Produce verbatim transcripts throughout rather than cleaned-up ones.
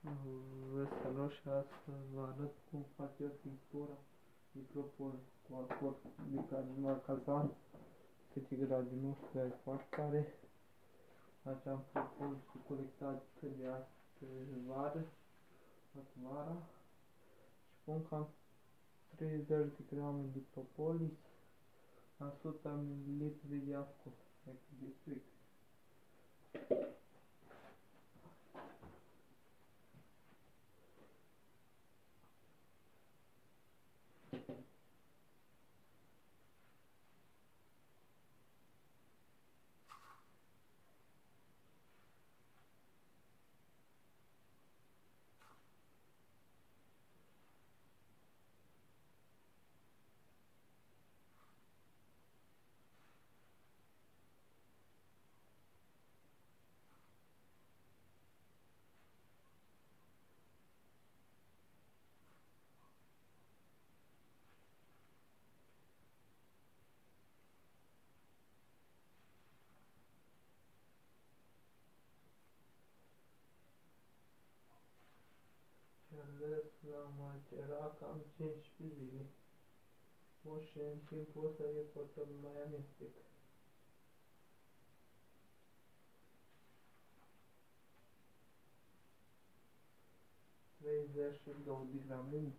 Vă și astăzi vă arăt cum fac eu pictura micropol cu acord de cardinal calzan, câte grade nu știu, dar e foarte tare. Aici am propus și colectat de astăzi vară, toată vara, și pun cam treizeci de grame de propolis la o sută mililitri de alcool, adică de strict. Și am lăs la matera cam cincisprezece zile. O, și în timpul ăsta eu pot să mai amestec. treizeci și două de grame.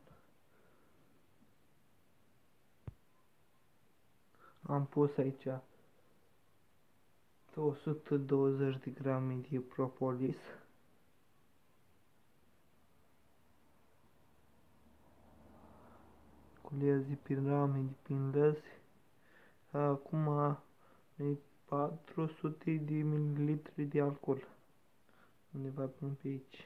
Am pus aici o sută douăzeci de grame de propolis. Culez de prin rame, de prin lăzi. Acum e patru sute de mililitri de alcool. Undeva până pe aici.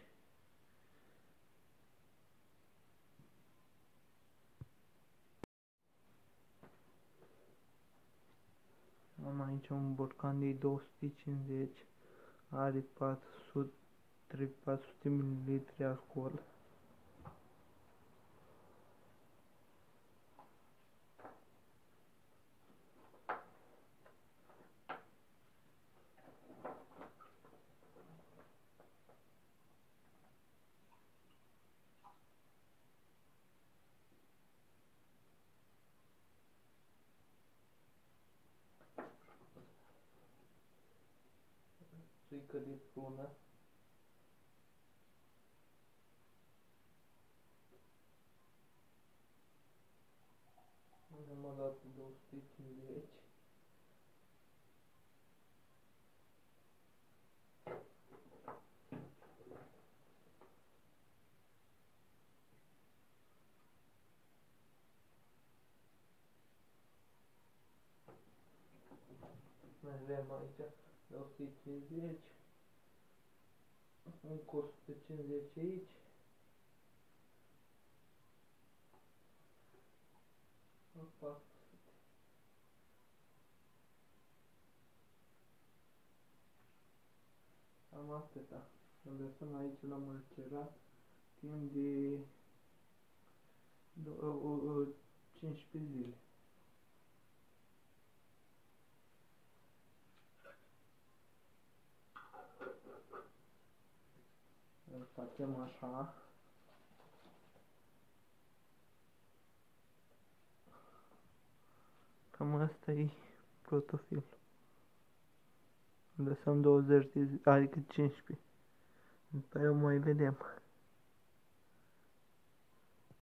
Am aici un borcan de două sute cincizeci, are patru sute mililitri alcool. Strică de prună. Am dat două sute cincizeci. Mai avem aici două sute cincizeci. Încă o sută cincizeci aici. patru sute. Cam atâta. Îl lăsăm aici la măcerat timp de cincisprezece zile. Îl facem așa. Cam asta e protofil. Lăsăm douăzeci de zile, adică cincisprezece. După aia o mai vedem.